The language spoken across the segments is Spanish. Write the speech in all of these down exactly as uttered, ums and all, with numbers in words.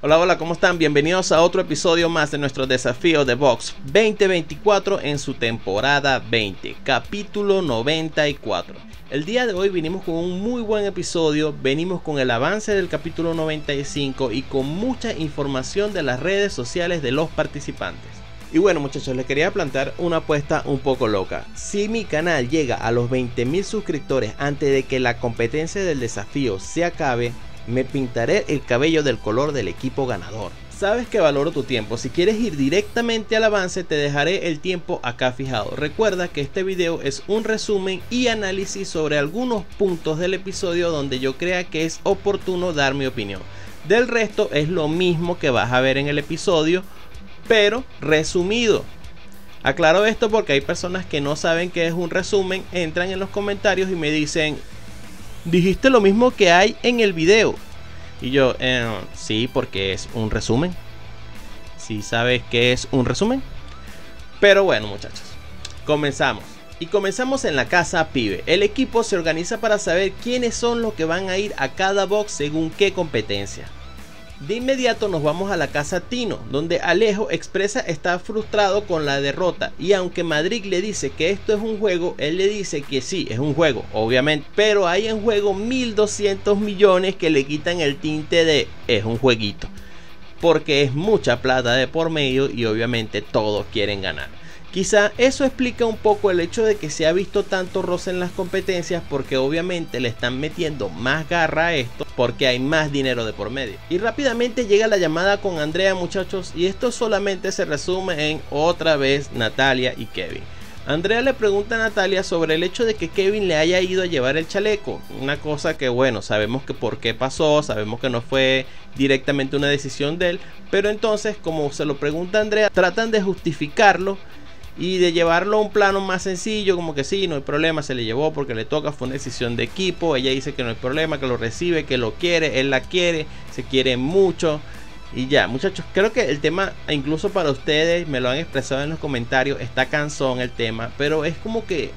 Hola, hola, ¿cómo están? Bienvenidos a otro episodio más de nuestro desafío de box veinte veinticuatro en su temporada veinte, capítulo noventa y cuatro. El día de hoy venimos con un muy buen episodio, venimos con el avance del capítulo noventa y cinco y con mucha información de las redes sociales de los participantes. Y bueno, muchachos, les quería plantear una apuesta un poco loca. Si mi canal llega a los veinte mil suscriptores antes de que la competencia del desafío se acabe, me pintaré el cabello del color del equipo ganador. Sabes que valoro tu tiempo. Si quieres ir directamente al avance, te dejaré el tiempo acá fijado. Recuerda que este video es un resumen y análisis sobre algunos puntos del episodio donde yo crea que es oportuno dar mi opinión. Del resto es lo mismo que vas a ver en el episodio, pero resumido. Aclaro esto porque hay personas que no saben qué es un resumen, entran en los comentarios y me dicen: dijiste lo mismo que hay en el video. Y yo, eh, sí, porque es un resumen. ¿Sí sabes qué es un resumen? Pero bueno, muchachos, comenzamos. Y comenzamos en la casa Pibe. El equipo se organiza para saber quiénes son los que van a ir a cada box según qué competencia. De inmediato nos vamos a la casa Tino, donde Alejo expresa estar frustrado con la derrota, y aunque Madrid le dice que esto es un juego, él le dice que sí, es un juego, obviamente, pero hay en juego mil doscientos millones que le quitan el tinte de es un jueguito, porque es mucha plata de por medio y obviamente todos quieren ganar. Quizá eso explica un poco el hecho de que se ha visto tanto roce en las competencias, porque obviamente le están metiendo más garra a esto porque hay más dinero de por medio. Y rápidamente llega la llamada con Andrea, muchachos, y esto solamente se resume en otra vez Natalia y Kevin. Andrea le pregunta a Natalia sobre el hecho de que Kevin le haya ido a llevar el chaleco, una cosa que bueno, sabemos que por qué pasó, sabemos que no fue directamente una decisión de él, pero entonces como se lo pregunta Andrea, tratan de justificarlo y de llevarlo a un plano más sencillo, como que sí, no hay problema, se le llevó porque le toca, fue una decisión de equipo. Ella dice que no hay problema, que lo recibe, que lo quiere, él la quiere, se quiere mucho. Y ya, muchachos, creo que el tema, incluso para ustedes, me lo han expresado en los comentarios, está cansón el tema, pero es como que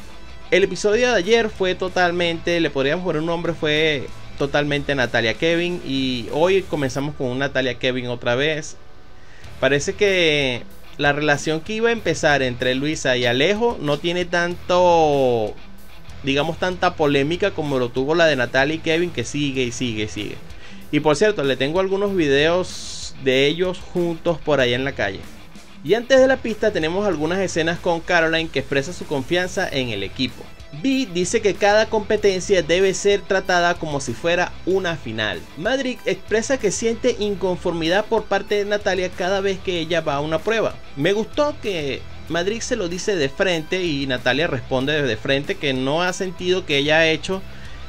el episodio de ayer fue totalmente, le podríamos poner un nombre, fue totalmente Natalia Kevin, y hoy comenzamos con un Natalia Kevin otra vez. Parece que la relación que iba a empezar entre Luisa y Alejo no tiene tanto, digamos, tanta polémica como lo tuvo la de Natalia y Kevin, que sigue y sigue y sigue. Y por cierto, le tengo algunos videos de ellos juntos por ahí en la calle. Y antes de la pista tenemos algunas escenas con Caroline, que expresa su confianza en el equipo. Vi dice que cada competencia debe ser tratada como si fuera una final. Madrid expresa que siente inconformidad por parte de Natalia cada vez que ella va a una prueba. Me gustó que Madrid se lo dice de frente y Natalia responde de frente que no ha sentido que ella ha hecho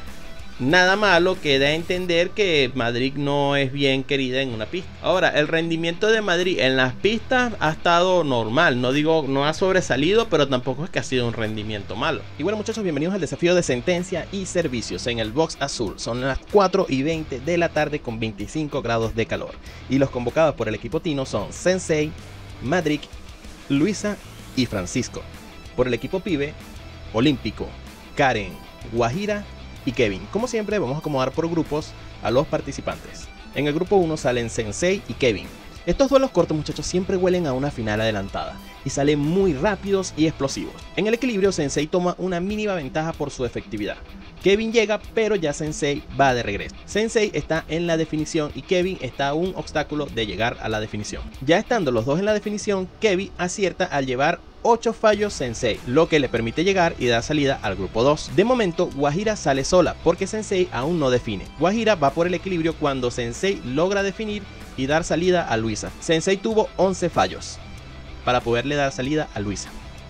nada malo, que da a entender que Madrid no es bien querida en una pista. Ahora, el rendimiento de Madrid en las pistas ha estado normal, no digo, no ha sobresalido, pero tampoco es que ha sido un rendimiento malo. Y bueno, muchachos, bienvenidos al desafío de sentencia y servicios en el box azul. Son las cuatro y veinte de la tarde con veinticinco grados de calor. Y los convocados por el equipo Tino son Sensei, Madrid, Luisa y Francisco. Por el equipo Pibe, Olímpico, Karen, Guajira y Kevin. Como siempre, vamos a acomodar por grupos a los participantes. En el grupo uno salen Sensei y Kevin. Estos duelos cortos, muchachos, siempre huelen a una final adelantada y salen muy rápidos y explosivos. En el equilibrio, Sensei toma una mínima ventaja por su efectividad. Kevin llega, pero ya Sensei va de regreso. Sensei está en la definición y Kevin está a un obstáculo de llegar a la definición. Ya estando los dos en la definición, Kevin acierta al llevar ocho fallos Sensei, lo que le permite llegar y dar salida al grupo dos. De momento, Guajira sale sola porque Sensei aún no define. Guajira va por el equilibrio cuando Sensei logra definir y dar salida a Luisa. Sensei tuvo once fallos para poderle dar salida a Luisa.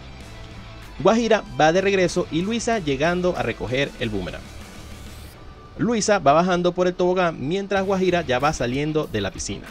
Guajira va de regreso y Luisa llegando a recoger el boomerang. Luisa va bajando por el tobogán mientras Guajira ya va saliendo de la piscina.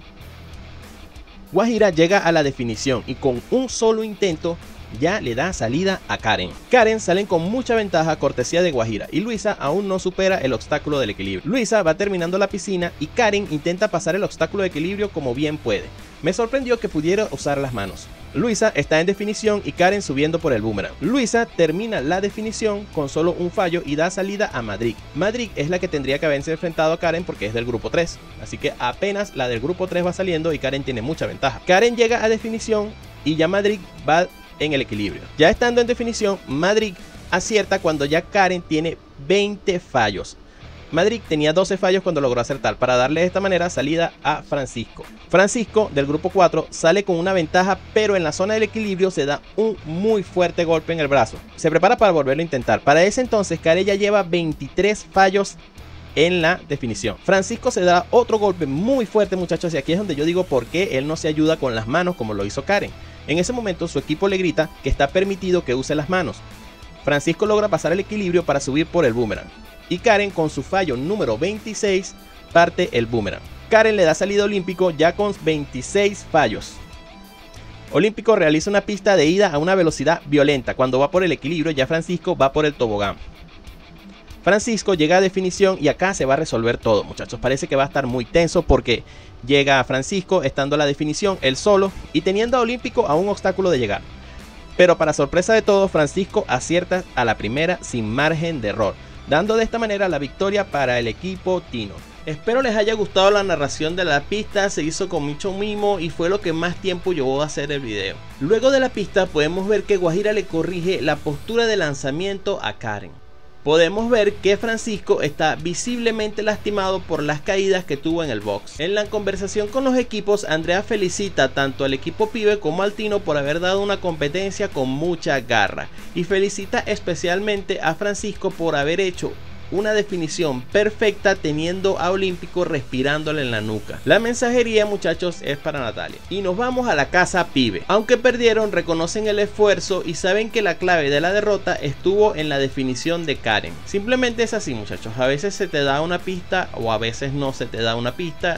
Guajira llega a la definición y con un solo intento ya le da salida a Karen. Karen salen con mucha ventaja cortesía de Guajira y Luisa aún no supera el obstáculo del equilibrio. Luisa va terminando la piscina y Karen intenta pasar el obstáculo de equilibrio como bien puede. Me sorprendió que pudiera usar las manos. Luisa está en definición y Karen subiendo por el boomerang. Luisa termina la definición con solo un fallo y da salida a Madrid. Madrid es la que tendría que haberse enfrentado a Karen porque es del grupo tres. Así que apenas la del grupo tres va saliendo y Karen tiene mucha ventaja. Karen llega a definición y ya Madrid va en el equilibrio. Ya estando en definición, Madrid acierta cuando ya Karen tiene veinte fallos. Madrid tenía doce fallos cuando logró acertar para darle de esta manera salida a Francisco. Francisco del grupo cuatro sale con una ventaja, pero en la zona del equilibrio se da un muy fuerte golpe en el brazo. Se prepara para volverlo a intentar. Para ese entonces Karen ya lleva veintitrés fallos en la definición. Francisco se da otro golpe muy fuerte, muchachos, y aquí es donde yo digo por qué él no se ayuda con las manos como lo hizo Karen. En ese momento su equipo le grita que está permitido que use las manos. Francisco logra pasar el equilibrio para subir por el boomerang. Y Karen con su fallo número veintiséis parte el boomerang. Karen le da salida a Olímpico ya con veintiséis fallos. Olímpico realiza una pista de ida a una velocidad violenta. Cuando va por el equilibrio ya Francisco va por el tobogán. Francisco llega a definición y acá se va a resolver todo, muchachos. Parece que va a estar muy tenso porque llega Francisco estando a la definición él solo y teniendo a Olímpico a un obstáculo de llegar. Pero para sorpresa de todos, Francisco acierta a la primera sin margen de error, dando de esta manera la victoria para el equipo Tino. Espero les haya gustado la narración de la pista, se hizo con mucho mimo y fue lo que más tiempo llevó a hacer el video. Luego de la pista podemos ver que Guajira le corrige la postura de lanzamiento a Karen. Podemos ver que Francisco está visiblemente lastimado por las caídas que tuvo en el box. En la conversación con los equipos, Andrea felicita tanto al equipo Pibe como al Tino por haber dado una competencia con mucha garra. Y felicita especialmente a Francisco por haber hecho una definición perfecta teniendo a Olímpico respirándole en la nuca. La mensajería, muchachos, es para Natalia. Y nos vamos a la casa Pibe. Aunque perdieron, reconocen el esfuerzo y saben que la clave de la derrota estuvo en la definición de Karen. Simplemente es así, muchachos. A veces se te da una pista o a veces no se te da una pista.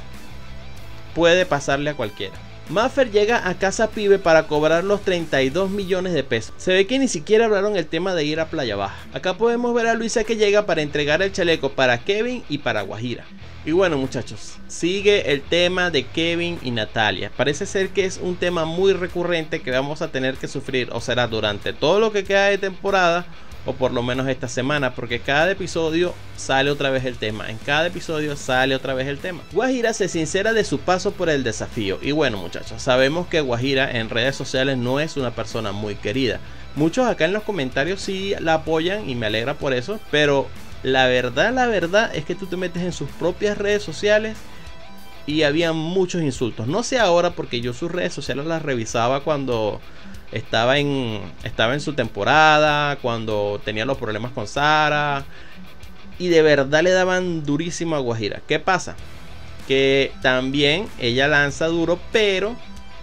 Puede pasarle a cualquiera. Maffer llega a casa Pibe para cobrar los treinta y dos millones de pesos. Se ve que ni siquiera hablaron el tema de ir a Playa Baja. Acá podemos ver a Luisa que llega para entregar el chaleco para Kevin y para Guajira. Y bueno, muchachos, sigue el tema de Kevin y Natalia. Parece ser que es un tema muy recurrente que vamos a tener que sufrir, o será durante todo lo que queda de temporada, o por lo menos esta semana, porque cada episodio sale otra vez el tema. En cada episodio sale otra vez el tema. Guajira se sincera de su paso por el desafío. Y bueno, muchachos, sabemos que Guajira en redes sociales no es una persona muy querida. Muchos acá en los comentarios sí la apoyan y me alegra por eso, pero la verdad, la verdad es que tú te metes en sus propias redes sociales y había muchos insultos. No sé ahora porque yo sus redes sociales las revisaba cuando estaba en, estaba en su temporada, cuando tenía los problemas con Sara, y de verdad le daban durísimo a Guajira. ¿Qué pasa? Que también ella lanza duro, pero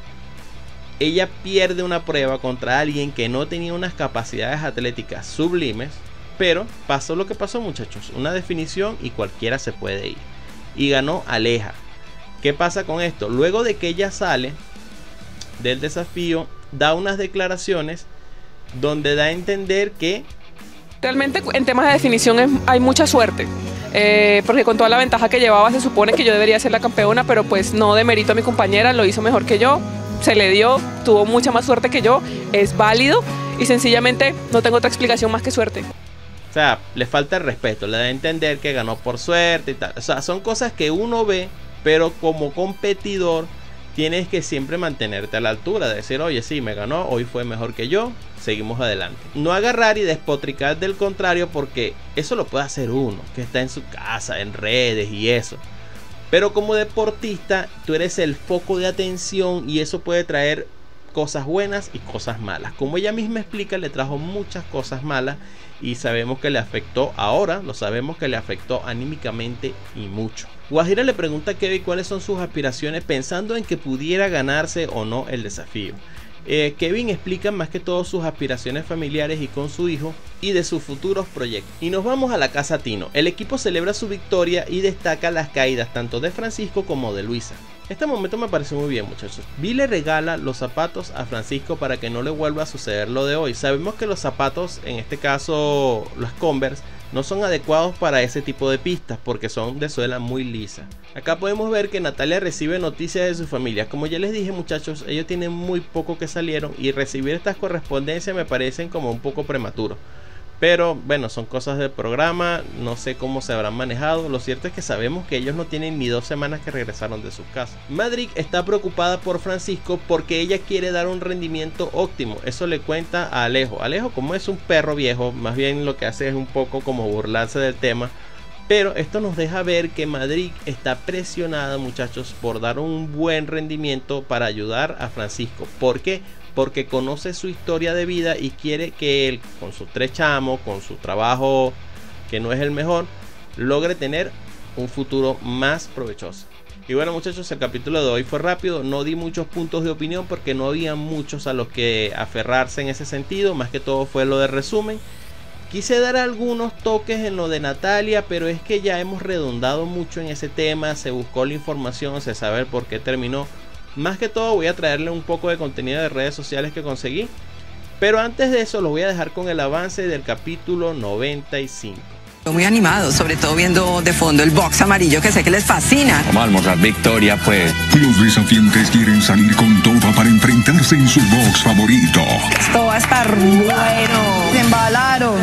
ella pierde una prueba contra alguien que no tenía unas capacidades atléticas sublimes. Pero pasó lo que pasó, muchachos, una definición y cualquiera se puede ir, y ganó Aleja. ¿Qué pasa con esto? Luego de que ella sale del desafío, da unas declaraciones donde da a entender que realmente en temas de definición es, hay mucha suerte, eh, porque con toda la ventaja que llevaba se supone que yo debería ser la campeona, pero pues no demerito a mi compañera, lo hizo mejor que yo, se le dio, tuvo mucha más suerte que yo, es válido y sencillamente no tengo otra explicación más que suerte. O sea, le falta el respeto, le da a entender que ganó por suerte y tal. O sea, son cosas que uno ve, pero como competidor tienes que siempre mantenerte a la altura, de decir, oye, sí, me ganó, hoy fue mejor que yo, seguimos adelante. No agarrar y despotricar del contrario, porque eso lo puede hacer uno, que está en su casa, en redes y eso. Pero como deportista, tú eres el foco de atención y eso puede traer cosas buenas y cosas malas. Como ella misma explica, le trajo muchas cosas malas y sabemos que le afectó, ahora lo sabemos que le afectó anímicamente y mucho. Guajira le pregunta a Kevin cuáles son sus aspiraciones pensando en que pudiera ganarse o no el desafío. Eh, Kevin explica más que todo sus aspiraciones familiares y con su hijo y de sus futuros proyectos. Y nos vamos a la casa Tino. El equipo celebra su victoria y destaca las caídas tanto de Francisco como de Luisa. Este momento me parece muy bien, muchachos. Vi le regala los zapatos a Francisco para que no le vuelva a suceder lo de hoy. Sabemos que los zapatos, en este caso los Converse, no son adecuados para ese tipo de pistas porque son de suela muy lisa. Acá podemos ver que Natalia recibe noticias de su familia. Como ya les dije, muchachos, ellos tienen muy poco que salieron y recibir estas correspondencias me parecen como un poco prematuro. Pero bueno, son cosas del programa, no sé cómo se habrán manejado. Lo cierto es que sabemos que ellos no tienen ni dos semanas que regresaron de sus casas. Madrid está preocupada por Francisco porque ella quiere dar un rendimiento óptimo. Eso le cuenta a Alejo. Alejo, como es un perro viejo, más bien lo que hace es un poco como burlarse del tema. Pero esto nos deja ver que Madrid está presionada, muchachos, por dar un buen rendimiento para ayudar a Francisco. ¿Por qué? Porque conoce su historia de vida y quiere que él, con sus tres chamos, con su trabajo que no es el mejor, logre tener un futuro más provechoso. Y bueno, muchachos, el capítulo de hoy fue rápido. No di muchos puntos de opinión porque no había muchos a los que aferrarse en ese sentido. Más que todo fue lo de resumen. Quise dar algunos toques en lo de Natalia, pero es que ya hemos redundado mucho en ese tema. Se buscó la información, se sabe el por qué terminó. Más que todo voy a traerle un poco de contenido de redes sociales que conseguí. Pero antes de eso los voy a dejar con el avance del capítulo noventa y cinco. Muy animado, sobre todo viendo de fondo el box amarillo que sé que les fascina. Vamos a almorzar victoria, pues. Los desafiantes quieren salir con todo para enfrentarse en su box favorito. Esto va a estar bueno. Se embalaron.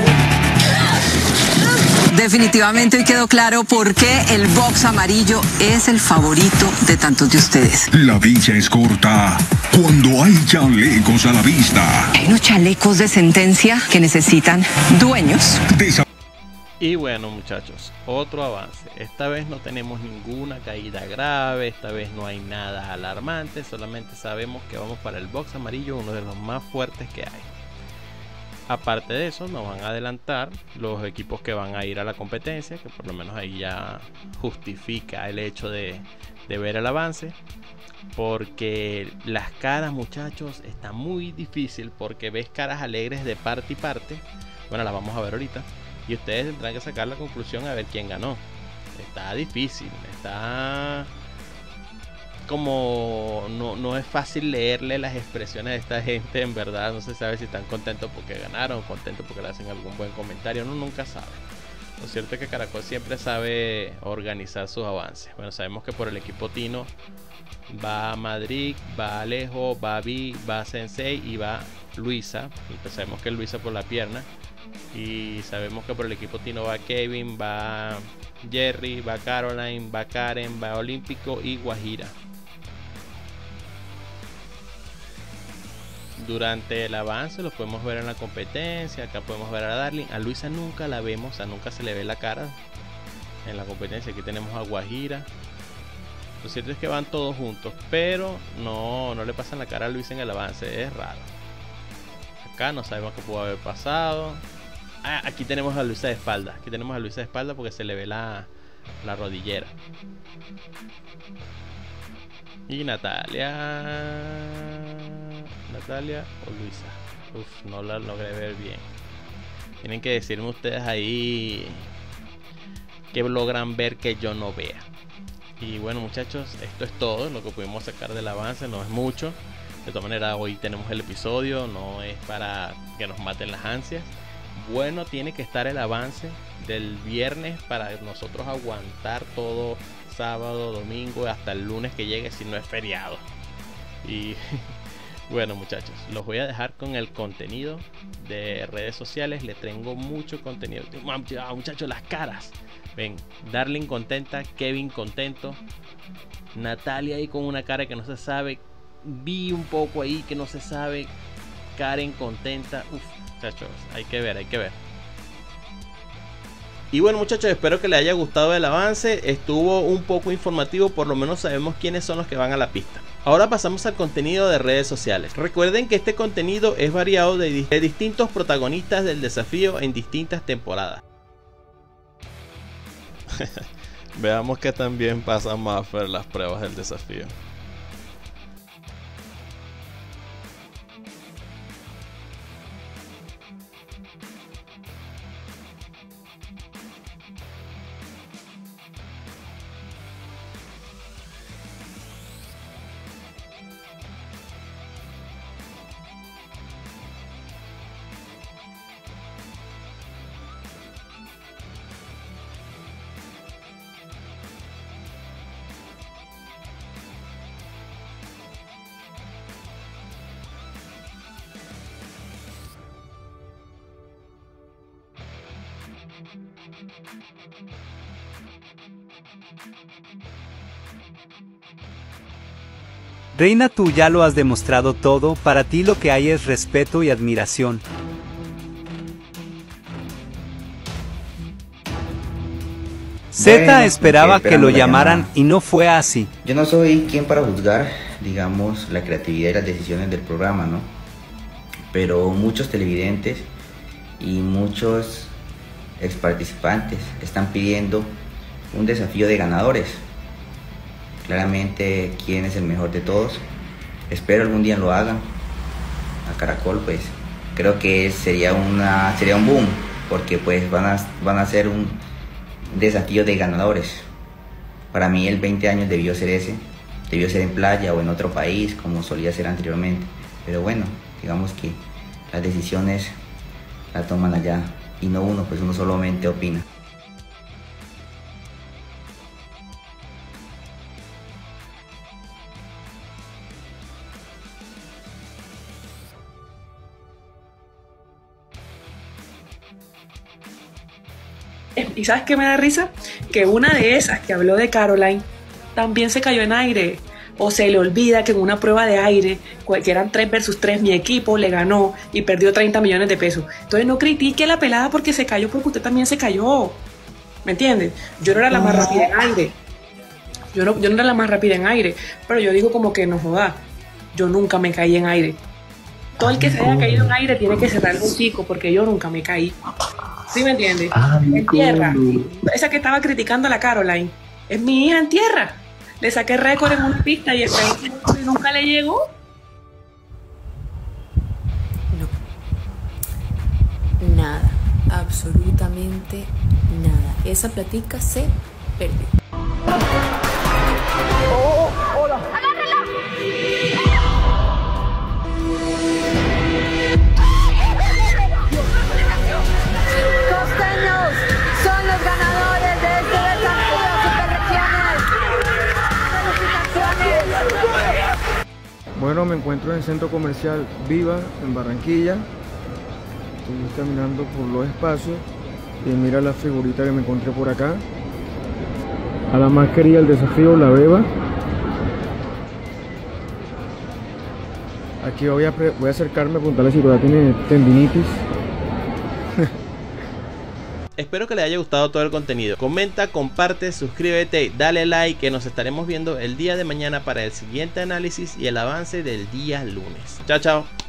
Definitivamente hoy quedó claro por qué el box amarillo es el favorito de tantos de ustedes. La dicha es corta cuando hay chalecos a la vista. Hay unos chalecos de sentencia que necesitan dueños. Desa Y bueno, muchachos, otro avance. Esta vez no tenemos ninguna caída grave, esta vez no hay nada alarmante, solamente sabemos que vamos para el box amarillo, uno de los más fuertes que hay. Aparte de eso, nos van a adelantar los equipos que van a ir a la competencia, que por lo menos ahí ya justifica el hecho de, de ver el avance. Porque las caras, muchachos, está muy difícil porque ves caras alegres de parte y parte. Bueno, las vamos a ver ahorita. Y ustedes tendrán que sacar la conclusión a ver quién ganó. Está difícil, está como no, no es fácil leerle las expresiones de esta gente. En verdad no se sabe si están contentos porque ganaron o contentos porque le hacen algún buen comentario. Uno nunca sabe. Lo cierto es que Caracol siempre sabe organizar sus avances. Bueno, sabemos que por el equipo Tino va Madrid, va Alejo, va Vi, va Sensei y va Luisa. Y sabemos que Luisa por la pierna. Y sabemos que por el equipo Tino va Kevin, va Jerry, va Caroline, va Karen, va Olímpico y Guajira. Durante el avance los podemos ver en la competencia. Acá podemos ver a Darling. A Luisa nunca la vemos, o sea, nunca se le ve la cara en la competencia. Aquí tenemos a Guajira. Lo cierto es que van todos juntos, pero no, no le pasan la cara a Luisa en el avance. Es raro. Acá no sabemos qué pudo haber pasado. Ah, aquí tenemos a Luisa de espalda. Aquí tenemos a Luisa de espalda porque se le ve la, la rodillera. Y Natalia. Natalia o Luisa. Uf, no la logré ver bien. Tienen que decirme ustedes ahí que logran ver que yo no vea. Y bueno, muchachos, esto es todo lo que pudimos sacar del avance. No es mucho. De todas maneras, hoy tenemos el episodio. No es para que nos maten las ansias. Bueno, tiene que estar el avance del viernes para nosotros aguantar todo sábado, domingo, hasta el lunes que llegue, si no es feriado. Y bueno, muchachos, los voy a dejar con el contenido de redes sociales. Les tengo mucho contenido. Muchachos, las caras. Ven, Darling contenta, Kevin contento, Natalia ahí con una cara que no se sabe, Vi un poco ahí que no se sabe, Karen contenta. Uf, muchachos, hay que ver, hay que ver. Y bueno, muchachos, espero que les haya gustado el avance. Estuvo un poco informativo, por lo menos sabemos quiénes son los que van a la pista. Ahora pasamos al contenido de redes sociales. Recuerden que este contenido es variado de, de distintos protagonistas del desafío en distintas temporadas. Veamos que también pasa Maffer las pruebas del desafío. Reina, tú ya lo has demostrado todo, para ti lo que hay es respeto y admiración. Z Bueno, esperaba que lo esperando la llamaran llamada. y no fue así. Yo no soy quien para juzgar, digamos, la creatividad y las decisiones del programa, ¿no? Pero muchos televidentes y muchos ex participantes están pidiendo un desafío de ganadores. Claramente, quién es el mejor de todos. Espero algún día lo hagan. A Caracol, pues, creo que sería una sería un boom, porque pues van a van a ser un desafío de ganadores. Para mí el veinte años debió ser ese, debió ser en playa o en otro país como solía ser anteriormente, pero bueno, digamos que las decisiones las toman allá y no uno, pues uno solamente opina. ¿Y sabes qué me da risa? Que una de esas que habló de Caroline también se cayó en aire. O se le olvida que en una prueba de aire, que eran tres versus tres, mi equipo le ganó y perdió treinta millones de pesos. Entonces no critique a la pelada porque se cayó, porque usted también se cayó. ¿Me entiendes? Yo no era la más rápida en aire. Yo no, yo no era la más rápida en aire. Pero yo digo como que no joda. Yo nunca me caí en aire. Todo el que se haya caído en aire tiene que cerrar el hocico porque yo nunca me caí. ¿Sí me entiendes? En tierra. Esa que estaba criticando a la Caroline es mi hija en tierra. Le saqué récord en una pista y el país nunca le llegó. No. Nada. Absolutamente nada. Esa platica se perdió. ¡Oh, hola! Costeños son los ganadores de este desafío Superregional. ¡Felicitaciones! Bueno, me encuentro en el centro comercial Viva, en Barranquilla. Estoy caminando por los espacios y mira la figurita que me encontré por acá. A la más querida del desafío, la Beba. Aquí voy a, voy a acercarme a preguntarle si todavía tiene tendinitis. Espero que les haya gustado todo el contenido. Comenta, comparte, suscríbete y dale like, que nos estaremos viendo el día de mañana para el siguiente análisis y el avance del día lunes. Chao, chao.